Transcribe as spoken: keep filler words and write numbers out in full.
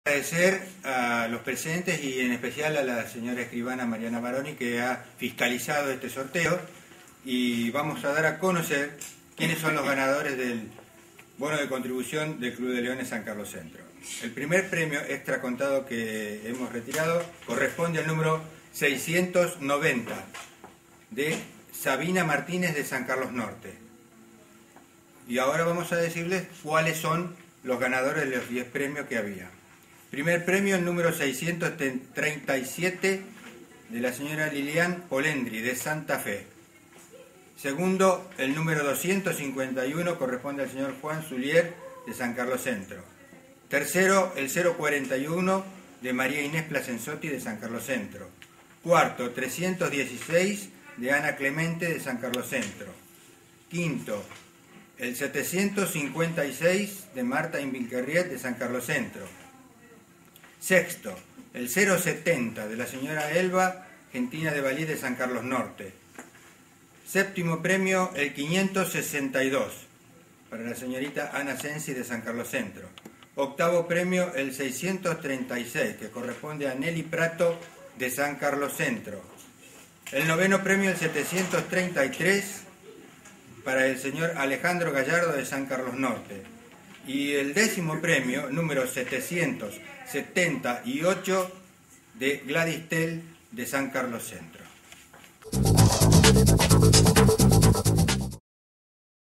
Agradecer a los presentes y en especial a la señora escribana Mariana Baroni, que ha fiscalizado este sorteo, y vamos a dar a conocer quiénes son los ganadores del bono de contribución del Club de Leones San Carlos Centro. El primer premio extra contado que hemos retirado corresponde al número seiscientos noventa de Sabina Martínez de San Carlos Norte. Y ahora vamos a decirles cuáles son los ganadores de los diez premios que había. Primer premio, el número seiscientos treinta y siete de la señora Lilian Polendri de Santa Fe. Segundo, el número doscientos cincuenta y uno corresponde al señor Juan Zulier de San Carlos Centro. Tercero, el cero cuarenta y uno de María Inés Placenzotti de San Carlos Centro. Cuarto, trescientos dieciséis de Ana Clemente de San Carlos Centro. Quinto, el setecientos cincuenta y seis de Marta Invinquerriet de San Carlos Centro. Sexto, el cero setenta de la señora Elba Gentina de Valí de San Carlos Norte. Séptimo premio, el quinientos sesenta y dos, para la señorita Ana Sensi de San Carlos Centro. Octavo premio, el seiscientos treinta y seis, que corresponde a Nelly Prato de San Carlos Centro. El noveno premio, el setecientos treinta y tres, para el señor Alejandro Gallardo de San Carlos Norte. Y el décimo premio, número setecientos setenta y ocho, de Gladys Tell de San Carlos Centro.